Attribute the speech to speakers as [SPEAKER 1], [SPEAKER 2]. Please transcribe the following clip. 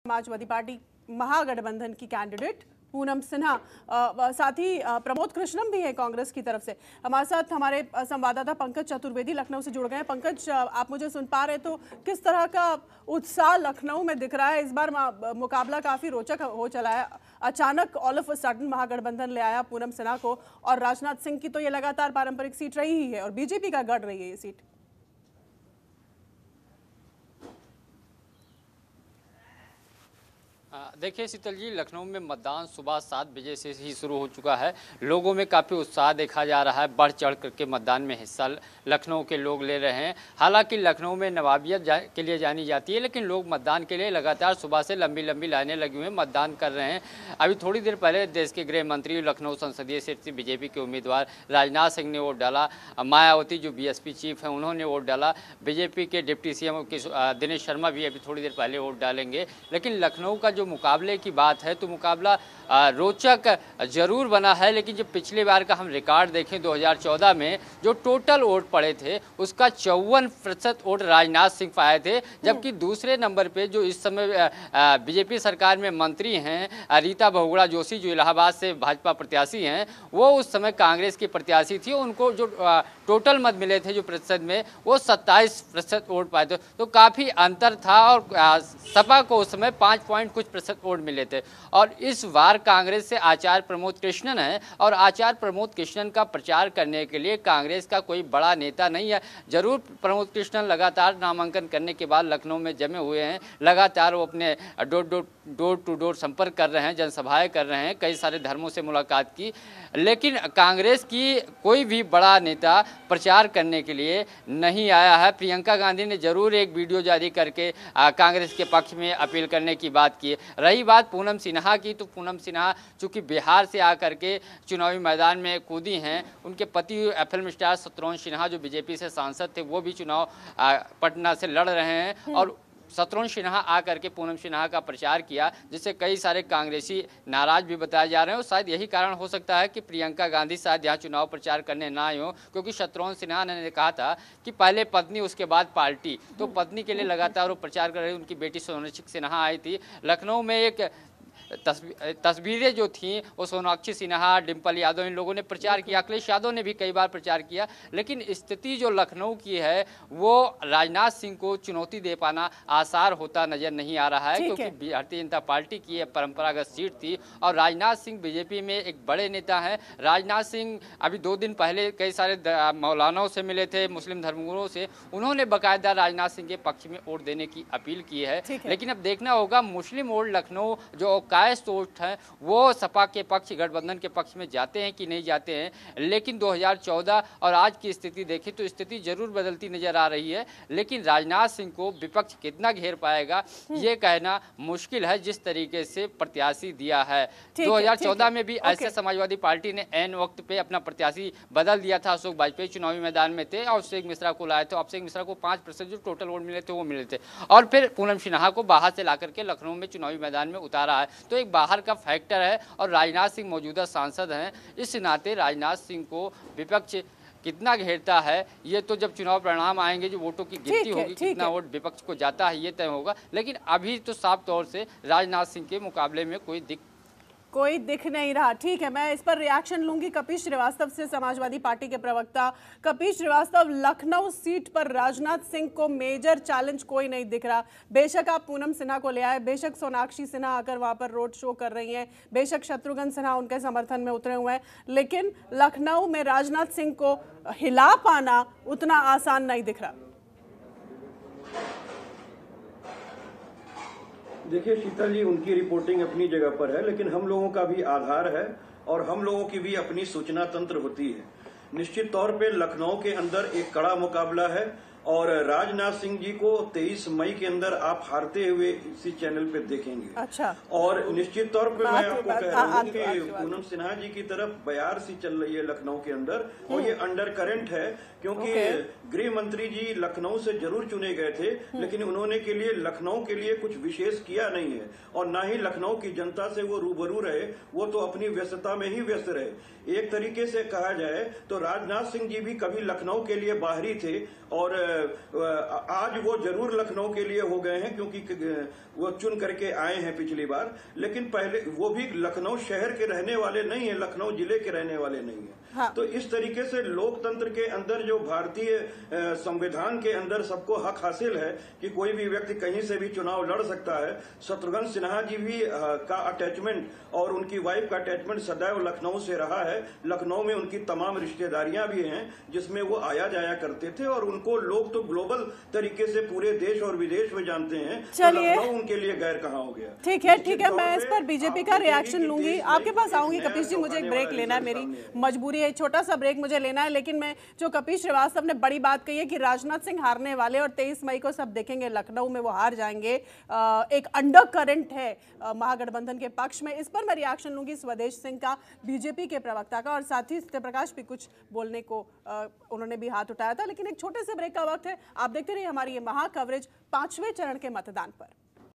[SPEAKER 1] Samajwadi party महागठबंधन की candidate Poonam Sinha, साथ ही प्रमोद कृष्णम भी है कांग्रेस की तरफ से। हमारे साथ हमारे संवाददाता पंकज चतुर्वेदी लखनऊ से जुड़ गए हैं। पंकज, आप मुझे सुन पा रहे तो किस तरह का उत्साह लखनऊ में दिख रहा है? इस बार मुकाबला काफी रोचक हो चला है। अचानक all of a sudden Mahagathbandhan ले आया पूनम सिन्हा को, और राजनाथ सिंह की तो ये लगातार पारंपरिक सीट रही ही है और बीजेपी का गढ़ रही है ये सीट।
[SPEAKER 2] देखिए शीतल जी, लखनऊ में मतदान सुबह 7 बजे से ही शुरू हो चुका है। लोगों में काफ़ी उत्साह देखा जा रहा है। बढ़ चढ़ करके मतदान में हिस्सा लखनऊ के लोग ले रहे हैं। हालांकि लखनऊ में नवाबियत के लिए जानी जाती है, लेकिन लोग मतदान के लिए लगातार सुबह से लंबी लंबी लाइनें लगी हुई हैं, मतदान कर रहे हैं। अभी थोड़ी देर पहले देश के गृह मंत्री, लखनऊ संसदीय सीट से बीजेपी के उम्मीदवार राजनाथ सिंह ने वोट डाला। मायावती जो बीएसपी चीफ हैं उन्होंने वोट डाला। बीजेपी के डिप्टी सीएम दिनेश शर्मा भी अभी थोड़ी देर पहले वोट डालेंगे। लेकिन लखनऊ का जो मुकाबले की बात है तो मुकाबला रोचक जरूर बना है, लेकिन जो पिछले बार का हम रिकॉर्ड देखें 2014 में जो टोटल वोट पड़े थे उसका 54% वोट राजनाथ सिंह पाए थे, जबकि दूसरे नंबर पे जो इस समय बीजेपी सरकार में मंत्री हैं रीता बहुगुणा जोशी, जो इलाहाबाद से भाजपा प्रत्याशी हैं, वो उस समय कांग्रेस की प्रत्याशी थी। उनको जो टोटल मत मिले थे जो प्रतिशत में, वो 27% वोट पाए थे, तो काफ़ी अंतर था। और सपा को उस समय 5 पॉइंट कुछ प्रतिशत वोट मिले थे। और इस बार कांग्रेस से आचार्य प्रमोद कृष्णन है, और आचार्य प्रमोद कृष्णन का प्रचार करने के लिए कांग्रेस का कोई बड़ा नेता नहीं है। जरूर प्रमोद कृष्णन लगातार नामांकन करने के बाद लखनऊ में जमे हुए हैं। लगातार वो अपने डोर टू डोर संपर्क कर रहे हैं, जनसभाएं कर रहे हैं, कई सारे धर्मों से मुलाकात की। लेकिन कांग्रेस की कोई भी बड़ा नेता प्रचार करने के लिए नहीं आया है। प्रियंका गांधी ने जरूर एक वीडियो जारी करके कांग्रेस के पक्ष में अपील करने की बात की। रही बात पूनम सिन्हा की, तो पूनम सिन्हा चूंकि बिहार से आकर के चुनावी मैदान में कूदी हैं, उनके पति फिल्म स्टार शत्रुघ्न सिन्हा जो बीजेपी से सांसद थे वो भी चुनाव पटना से लड़ रहे हैं, और शत्रुघ्न सिन्हा आकर के पूनम सिन्हा का प्रचार किया, जिससे कई सारे कांग्रेसी नाराज भी बताए जा रहे हैं। और शायद यही कारण हो सकता है कि प्रियंका गांधी शायद यहाँ चुनाव प्रचार करने ना आए हो, क्योंकि शत्रुघ्न सिन्हा ने कहा था कि पहले पत्नी उसके बाद पार्टी, तो पत्नी के लिए लगातार वो प्रचार कर रही। उनकी बेटी सोनाक्षी सिन्हा आई थी लखनऊ में। एक तस्वीरें जो थीं वो सोनाक्षी सिन्हा, डिम्पल यादव, इन लोगों ने प्रचार किया। अखिलेश यादव ने भी कई बार प्रचार किया। लेकिन स्थिति जो लखनऊ की है वो राजनाथ सिंह को चुनौती दे पाना आसार होता नजर नहीं आ रहा है, क्योंकि भारतीय जनता पार्टी की परंपरागत सीट थी और राजनाथ सिंह बीजेपी में एक बड़े नेता हैं। राजनाथ सिंह अभी 2 दिन पहले कई सारे मौलानाओं से मिले थे, मुस्लिम धर्मगुरुओं से। उन्होंने बाकायदा राजनाथ सिंह के पक्ष में वोट देने की अपील की है। लेकिन अब देखना होगा मुस्लिम वोट लखनऊ जो वोट है वो सपा के पक्ष, गठबंधन के पक्ष में जाते हैं कि नहीं जाते हैं। लेकिन 2014 और आज की स्थिति देखें तो स्थिति जरूर बदलती नजर आ रही है। लेकिन राजनाथ सिंह को विपक्ष कितना घेर पाएगा ये कहना मुश्किल है, जिस तरीके से प्रत्याशी दिया है। 2014 में भी ऐसे समाजवादी पार्टी ने ऐन वक्त पे अपना प्रत्याशी बदल दिया था। अशोक वाजपेयी चुनावी मैदान में थे और अभिषेक मिश्रा को लाए थे। अभिषेक मिश्रा को 5% जो टोटल वोट मिले थे वो मिले थे, और फिर पूनम सिन्हा को बाहर से ला करके लखनऊ में चुनावी मैदान में उतारा है। तो एक बाहर का फैक्टर है, और राजनाथ सिंह मौजूदा सांसद हैं। इस नाते राजनाथ सिंह को विपक्ष कितना घेरता है ये तो जब चुनाव परिणाम आएंगे, जो वोटों की गिनती होगी, कितना वोट विपक्ष को जाता है ये तय होगा। लेकिन अभी तो साफ तौर से राजनाथ सिंह के मुकाबले में कोई दिख नहीं रहा। ठीक है, मैं इस पर रिएक्शन लूंगी कपिल श्रीवास्तव से, समाजवादी पार्टी के प्रवक्ता। कपिल श्रीवास्तव, लखनऊ सीट पर राजनाथ सिंह को मेजर चैलेंज कोई नहीं दिख रहा। बेशक आप पूनम सिन्हा को ले आए, बेशक सोनाक्षी सिन्हा आकर वहां पर रोड शो कर रही हैं, बेशक शत्रुघ्न सिन्हा उनके समर्थन में उतरे हुए हैं, लेकिन लखनऊ में राजनाथ सिंह को हिला पाना उतना आसान नहीं दिख रहा।
[SPEAKER 3] देखिए शीतल जी, उनकी रिपोर्टिंग अपनी जगह पर है, लेकिन हम लोगों का भी आधार है और हम लोगों की भी अपनी सूचना तंत्र होती है। निश्चित तौर पे लखनऊ के अंदर एक कड़ा मुकाबला है, और राजनाथ सिंह जी को 23 मई के अंदर आप हारते हुए इसी चैनल पे देखेंगे।
[SPEAKER 1] अच्छा।
[SPEAKER 3] और निश्चित तौर पे मैं आपको कह रहा हूँ कि पूनम सिन्हा जी की तरफ बयार सी चल रही है लखनऊ के अंदर, और ये अंडर करंट है, क्योंकि गृह मंत्री जी लखनऊ से जरूर चुने गए थे, लेकिन उन्होंने के लिए लखनऊ के लिए कुछ विशेष किया नहीं है, और ना ही लखनऊ की जनता से वो रूबरू रहे। वो तो अपनी व्यस्तता में ही व्यस्त रहे। एक तरीके से कहा जाए तो राजनाथ सिंह जी भी कभी लखनऊ के लिए बाहरी थे, और आज वो जरूर लखनऊ के लिए हो गए हैं, क्योंकि वो चुन करके आए हैं पिछली बार, लेकिन पहले वो भी लखनऊ शहर के रहने वाले नहीं है, लखनऊ जिले के रहने वाले नहीं है।
[SPEAKER 1] हाँ।
[SPEAKER 3] तो इस तरीके से लोकतंत्र के अंदर, जो भारतीय संविधान के अंदर सबको हक हासिल है कि कोई भी व्यक्ति कहीं से भी चुनाव लड़ सकता है। शत्रुघ्न सिन्हा जी भी का अटैचमेंट और उनकी वाइफ का अटैचमेंट सदैव लखनऊ से रहा है। लखनऊ में उनकी तमाम रिश्तेदारियां भी हैं जिसमें वो आया जाया करते थे, और उनको लोग तो ग्लोबल तरीके से पूरे देश और विदेश में जानते हैं।
[SPEAKER 1] चलिए,
[SPEAKER 3] तो लखनऊ उनके लिए गैर कहाँ हो गया।
[SPEAKER 1] ठीक है, मैं इस पर बीजेपी का रिएक्शन लूंगी, आपके पास आऊंगी। कपीश जी, मुझे एक ब्रेक लेना है, मेरी मजबूरी है, छोटा सा ब्रेक मुझे लेना है। लेकिन मैं, जो कपीश श्रीवास्तव ने बड़ी बात कही है कि राजनाथ सिंह हारने वाले, और 23 मई को सब देखेंगे लखनऊ में वो हार जाएंगे, एक अंडर करंट है महागठबंधन के पक्ष में। इस पर मैं रिएक्शन लूंगी स्वदेश सिंह का, बीजेपी के प्रवक्ता का, और साथ ही सत्यप्रकाश भी कुछ बोलने को उन्होंने भी हाथ उठाया था। लेकिन एक छोटे से ब्रेक का वक्त है। आप देखते रहिए हमारी ये महा कवरेज 5वें चरण के मतदान पर।